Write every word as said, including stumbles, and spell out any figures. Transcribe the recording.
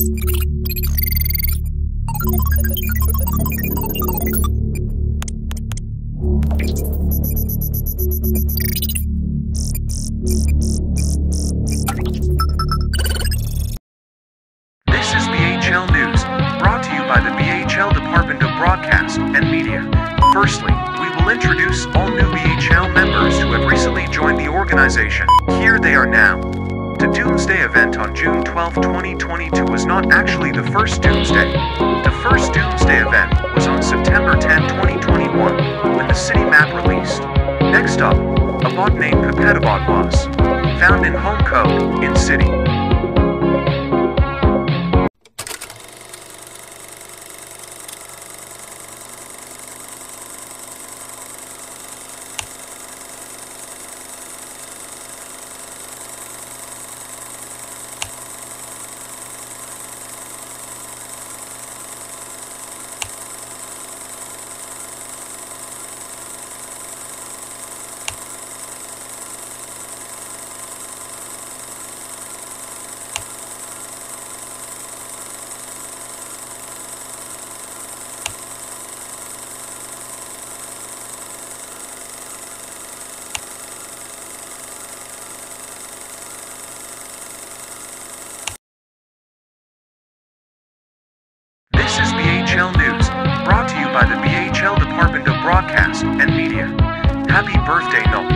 This is B H L News, brought to you by the B H L Department of Broadcast and Media. Firstly, we will introduce all new B H L members who have recently joined the organization. Here they are now. The Doomsday event on June twelfth, twenty twenty-two was not actually the first Doomsday. The first Doomsday event was on September tenth, twenty twenty-one, when the city map released. Next up, a bot named Pipettabot was found in home code in city. This is B H L News, brought to you by the B H L Department of Broadcast and Media. Happy birthday, Noel.